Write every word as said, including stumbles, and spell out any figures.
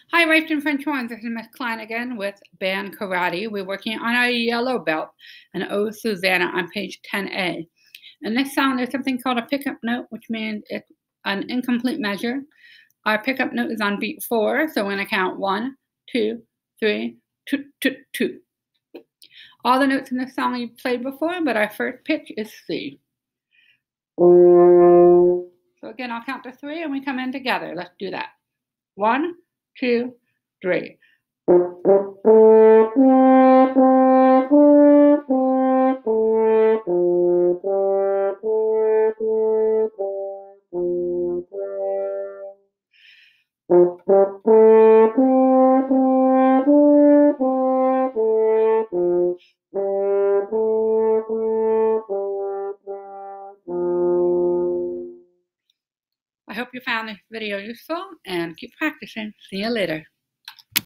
Hi, Reiffton French horns. This is Miss Kline again with Band Karate. We're working on our yellow belt and Oh Susanna on page ten A. In this song, there's something called a pickup note, which means it's an incomplete measure. Our pickup note is on beat four, so we're going to count one, two, three, two, two, two. All the notes in this song you've played before, but our first pitch is C. So again, I'll count to three and we come in together. Let's do that. One, two, three. I hope you found this video useful and keep practicing. See you later.